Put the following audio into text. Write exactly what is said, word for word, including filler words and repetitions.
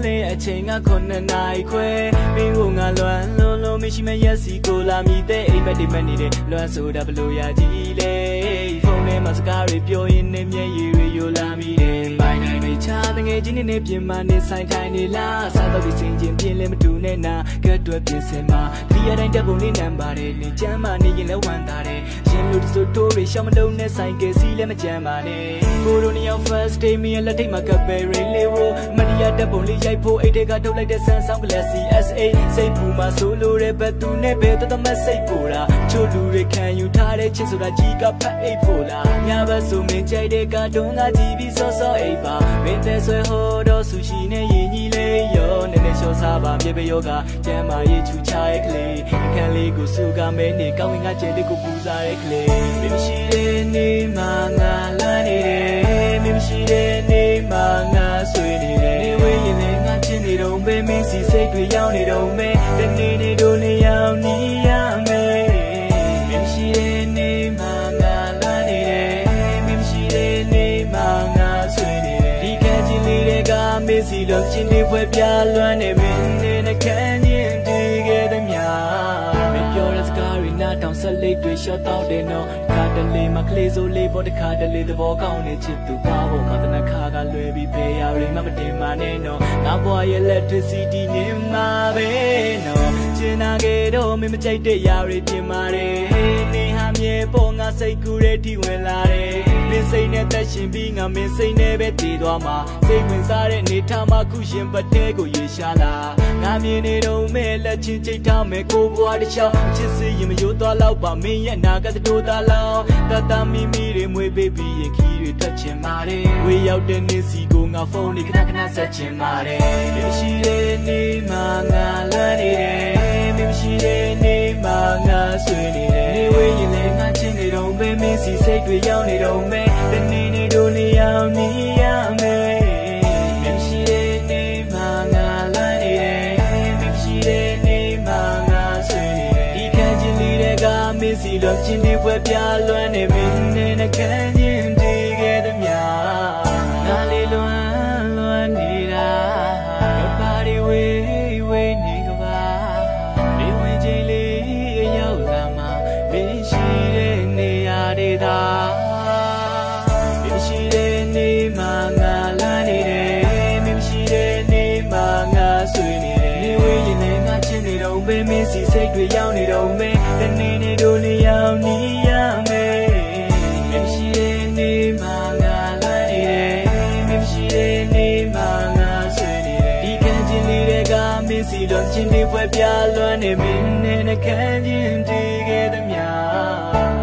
နေအချိန်ကခုနှစ်နာရီခွဲမင်းကိုငါလွမ်းလုံးလုံးမရှိမရက်စီကိုလာမိတဲ့အိမ်မက်ဒီမက်နေတဲ့လွမ်းဆိုတာဘလို့ရကြီးလဲဖုန်းထဲမှာစကားတွေပြောရင်းနဲ့မျက်ရည်တွေယိုလာမိတယ်မိုင်းနိုင်တွေချာတငယ်ချင်းတွေနဲ့ပြင်မနေဆိုင်ထိုင်နေလားစားတော့ဒီစင်ချင်းပြင်လဲမတူနဲ့နာကဲတွဲပြင်စင်မှာဒီအတိုင်းတက်ပုံလေးနံပါတ်နေချမ်းမနေရင်လဲဝမ်းသာတယ်ရင်မျိုးတစိုးတိုးတွေရှောင်းမလုံးနဲ့ဆိုင်ကဲစီးလဲမကြမ်းပါနဲ့ကိုရိုနီယော first day မင်းလက်ထိတ်မှာကပ်ပဲရီလေးဝမနီယာတက်ပုံလေးရိုက်ဖို့အိတ်တွေကထုတ်လိုက်တဲ့ဆန်းဆောင် Galaxy เอส เอ စိတ်ပူမှာဆိုလို့တဲ့ဘက်သူနဲ့ပဲတသက်မစိတ်ကိုတာချို့လူတွေခံယူထားတဲ့ချစ်ဆိုတာကြီးကဖတ်အိတ်ဖို့လားညဘက်ဆိုမင်းကြိုက်တဲ့ကာတွန်းကကြည့်ပြီးစောစောအိတ်ပါမင်းတဲ့ဆွဲဟောတော့ဆူရှီနဲ့ရင်ကြီးလေးရောနည်းနည်းရှော့စားပါမြေပယောကကျမ်းမာရေးချူချရဲ့ကလေးအခန်းလေးကိုစုကမဲနေကောင်းဝင်ကကျဲလေးကိုပူစားတဲ့ကလေးမင်းရှိတဲ့နေမှာငါလာနေတယ်မင်းရှိတဲ့နေမှာငါဆွေနေတယ်နေဝေးရင်လည်းငါချင်းနေတော့ပဲမင်းစီစိတ်တွေရောက်နေတော့မဲတနေ့နေ့တို့နေရောက်နေရမယ်မင်းရှိတဲ့နေမှာငါလာနေတယ်မင်းရှိတဲ့နေမှာငါဆွေနေတယ်ဒီကချင်းလေးတွေကမင်းစီတော့ချင်းတွေပွဲပြလွမ်းနေမင်းနဲ့ခံရင်တည်ခဲ့တဲ့မြာမင်းပြောတဲ့စကားတွေနားတောင်ဆက်လေးတွေရှော့တော့တယ်နော်ခါတလေမကလေးစိုးလေးပေါ်တခါတလေသဘောကောင်းနေချစ်သူပါဖို့မတနခါကလွယ်ပြီးဖေးရရင်မမတင်ပါနဲ့နော်ငါဘွားရဲ့ electricity နေမှာပဲနော်ကျင်နာခဲ့တော့မင်းမကြိုက်တဲ့ຢာတွေပြင်ပါတယ်နေဟာမြေပေါ်ငါစိတ်ကူးတဲ့ထိဝင်လာတယ်မင်းစိတ်နဲ့သက်ရှင်ပြီးငါမင်းစိတ်နဲ့ပဲတည်သွားမှာစိတ်ဝင်စားတဲ့နေထားမှခုရှင်ပတ်တဲကိုရေရှာလာငါမြင်နေတော့မဲလက်ချင်းချိတ်ထားမဲကိုဘွားတစ်ချောင်းချစ်စီရင်မရိုးသွားတော့ပါမင်းရဲ့နာကတိုးသားလောင်းတတမီမီတွေမွေးပေးပြီးရင်ခီးတွေထွက်ချင်ပါတယ်ဝေးရောက်တဲ့နေ့စီကိုငါဖုန်းလေးခဏခဏဆက်ချင်ပါတယ်မင်းရှိတဲ့နေ့မှာငါလွမ်းနေတယ်မင်းရှိတဲ့နေ့မှာငါဆွေနေတယ်နေဝေးရင်လည်းငါချင်းနေတော့ပဲမင်းစီစိတ်တွေရောက်နေတော့မဲတနေ့နေ့တို့နေရောက်နေရမယ်မင်းရှိတဲ့နေ့မှာငါလွမ်းနေတယ်မင်းရှိတဲ့နေ့မှာငါဆွေနေတယ်ဒီခံချင်းလေးတွေကမင်းစီတော့ချင်းတွေပွဲပြလွမ်းနေမင်းနဲ့ခံရင်တည်ခဲ့တဲ့မြာငါလေးလွမ်းလွမ်းနေတာဘာတွေဝေးဝေးနေကပါနေဝင်ချိန်လေးရောက်လာမှမင်းရှိတဲ့နေရာတွေသာမင်းရှိတဲ့နေမှာငါလာနေတယ်မင်းရှိတဲ့နေမှာငါဆွေနေတယ်နေဝေးရင်လည်းငါချင်းနေတော့ပဲမင်းစီစိတ်တွေရောက်နေတော့မဲတနေ့နေ့တို့နေရောက်နေရမယ်မင်းရှိတဲ့နေမှာငါလာနေတယ်မင်းရှိတဲ့နေမှာငါဆွေနေတယ်ဒီခံချင်းလေးတွေကမင်းစီတော့ချင်းတွေပွဲပြလွမ်းနေမင်းနဲ့ခံချင်းတည်ခဲ့သမျှ